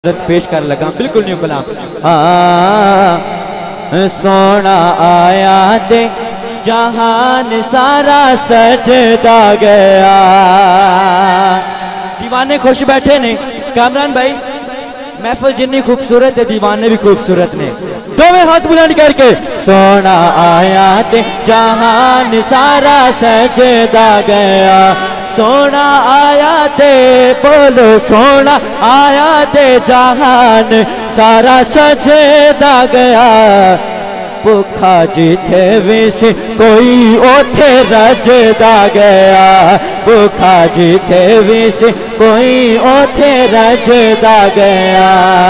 पेश कर लगा बिल्कुल न्यू कलाम। सोना आया दे जहान सारा सजदा गया। दीवाने खुश बैठे ने कामरान भाई, महफिल जितनी खूबसूरत है दीवाने भी खूबसूरत ने। दोवें हाथ बुलंद करके सोना आया दे जहान सारा सजदा गया। सोना आया दे बोलो सोना आया दे जहान सारा सजदा गया। भूखा जिथे विस कोई ओथे रजदा गया। भूखा जिथे विस कोई ओथे रजदा गया।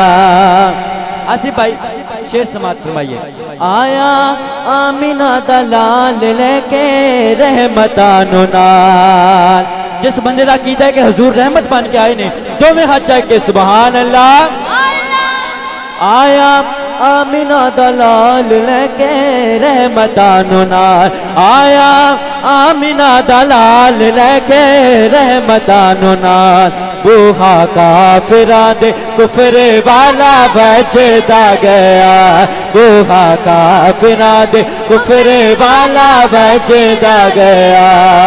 आसिफ भाई शेर समात फरमाइए। आया आमिना दलाल लेके रहमतानो नाल। जिस बंदे का कीदा है कि हुजूर रहमत बन के आए ने, दोवें हाथ चाह के सुभान अल्लाह। आया आमिना दलाल लेके रहमतानो नाल। आया आमिना दलाल लेके रहमतानो नाल। बूहा काफिरा दे कुफरे वाला बजदा गया। बूहा काफिरा दे कुफरे वाला बजदा गया।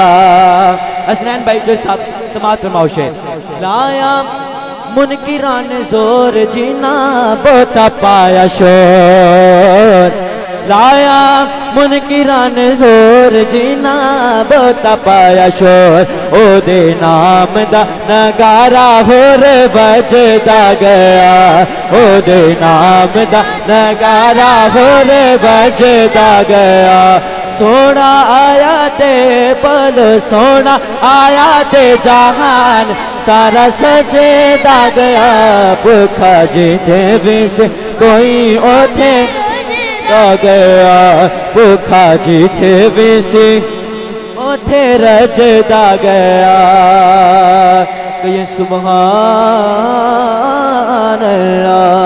असनैन भाई जो समात फरमाओ शेर। लाया मुनकिरान जोर जीना बोता पाया शोर। लाया मुनकिरान जोर जीना बोता पाया शोर। ओदे नाम दा नगारा होर बजदा गया। ओदे नाम दा नगारा होर बजदा गया। सोना आया ते बोलो सोना आया ते जहान सारा सजदा गया। भूखा जिथे विस कोई ओथे गया। भूखा जिथे विस ओथे रजदा गया। कहिए सुभान अल्लाह।